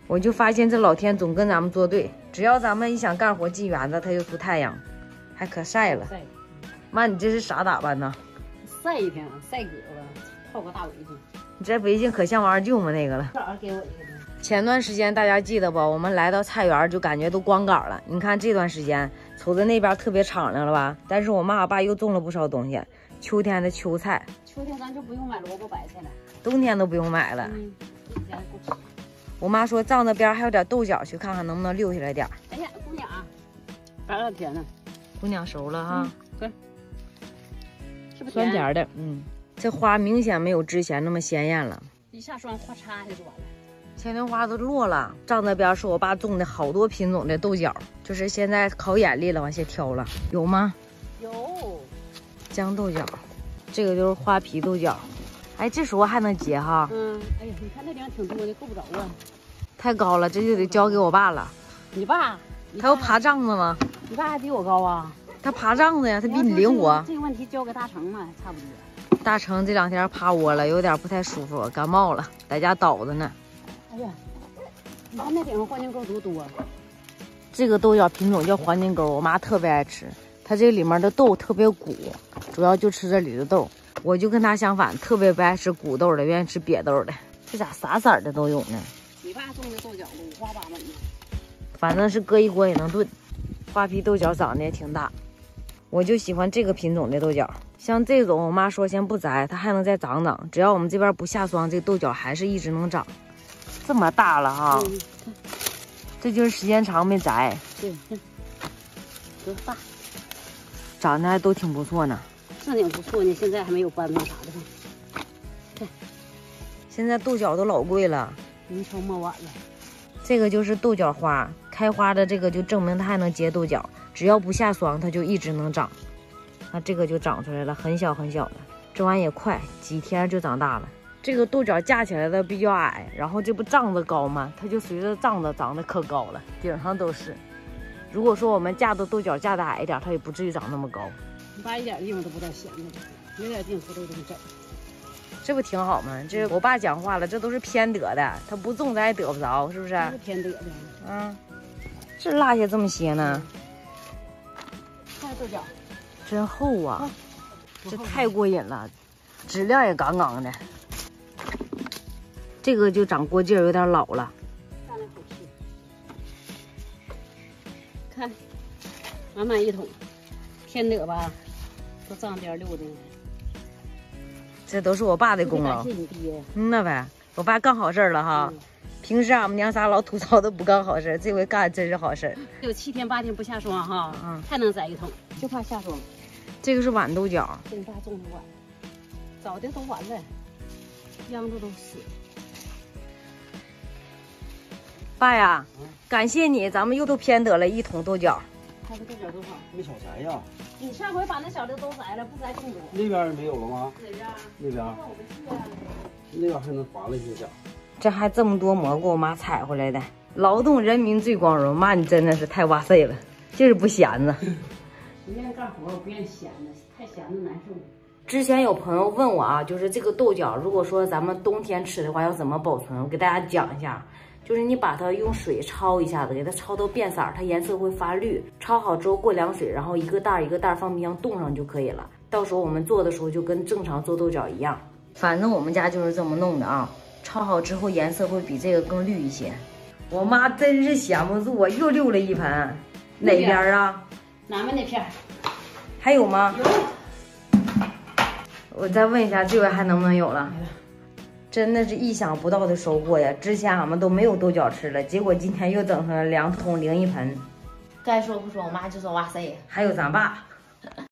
我就发现这老天总跟咱们作对，只要咱们一想干活进园子，它就出太阳，还可晒了。 晒。 妈，你这是啥打扮呢？ 晒一天，晒胳膊，套个大围巾。 你这围巾可像我二舅妈那个了。 正好给我一个。 前段时间大家记得不？我们来到菜园就感觉都光杆了。你看这段时间瞅着那边特别敞亮了吧？但是我妈我爸又种了不少东西，秋天的秋菜。 秋天咱就不用买萝卜白菜了， 冬天都不用买了。我妈说炕子边还有点豆角，去看看能不能溜下来点。 哎呀，姑娘啊，白了甜呢。 姑娘熟了哈。 对。是不是酸甜的？嗯，这花明显没有之前那么鲜艳了。 一下霜花插下就完了。 前天花都落了，炕子边是我爸种的好多品种的豆角，就是现在考眼力了，往下挑了。有吗？ 有。 豇豆角，这个就是花皮豆角。哎，这时候还能结哈？ 嗯，哎呀，你看那量挺多的，够不着啊。 太高了，这就得交给我爸了。 你爸？ 他要爬帐子吗？ 你爸还比我高啊？ 他爬帐子呀，他比你灵活。 这个问题交给大成嘛，差不多。 大成这两天趴窝了，有点不太舒服，感冒了，在家倒着呢。 哎呀，你看那顶上黄金钩多多。 这个豆角品种叫黄金钩，我妈特别爱吃，它这里面的豆特别鼓，主要就吃这里的豆。我就跟她相反，特别不爱吃鼓豆的，愿意吃瘪豆的。这咋啥色的都有呢？ 你爸种的豆角五花八门的， 反正是搁一锅也能炖。花皮豆角长得也挺大，我就喜欢这个品种的豆角。像这种，我妈说先不摘，它还能再长长。只要我们这边不下霜，这豆角还是一直能长。这么大了哈，这就是时间长没摘。 对，多大， 长得还都挺不错呢。 这挺不错呢，现在还没有斑吗啥的。看， 现在豆角都老贵了， 明朝末晚了。 这个就是豆角花，开花的这个就证明它还能结豆角，只要不下霜，它就一直能长。那这个就长出来了，很小很小的，这玩意也快，几天就长大了。这个豆角架起来的比较矮，然后这不帐子高吗？它就随着帐子长得可高了，顶上都是。如果说我们架的豆角架的矮一点，它也不至于长那么高。 你爸一点地方都不带闲的，有点地方都这么整。 这不挺好吗？这我爸讲话了，这都是偏得的，他不种咱也得不着，是不是？ 这是偏得的。 嗯，这落下这么些呢？ 看豆角， 真厚啊！这太过瘾了，质量也杠杠的。这个就长锅劲儿，有点老了。 叹了口气，看，满满一桶，偏得吧，都炕边溜的。 这都是我爸的功劳。 感谢你爹。 那呗，我爸干好事了哈。平时俺们娘仨老吐槽都不干好事，这回干真是好事。 有7天8天不下霜哈，还能摘一桶，就怕下霜。 这个是豌豆角， 这你爸种的晚，早的都完了，秧子都死。 爸呀，感谢你，咱们又都偏得了一桶豆角。 看这豆角多好， 没少摘呀。 你上回把那小的都摘了，不摘更多。 那边没有了吗？ 哪边？ 那边。 我们去啊。 那边还能划了一些点。 这还这么多蘑菇，我妈采回来的。劳动人民最光荣，妈你真的是太哇塞了，就是不闲着。 不愿意干活，我不愿意闲着，太闲着难受。 之前有朋友问我啊，就是这个豆角，如果说咱们冬天吃的话，要怎么保存？我给大家讲一下，就是你把它用水焯一下子，给它焯到变色，它颜色会发绿。焯好之后过凉水，然后一个袋一个袋放冰箱冻上就可以了。到时候我们做的时候就跟正常做豆角一样。反正我们家就是这么弄的啊。焯好之后颜色会比这个更绿一些。我妈真是闲不住啊，又溜了一盆。哪边啊？ 南面那片。 还有吗？ 有。 我再问一下，这回还能不能有了？真的是意想不到的收获呀！之前俺们都没有豆角吃了，结果今天又整上了2桶零1盆。该说不说，我妈就说哇塞。还有咱爸。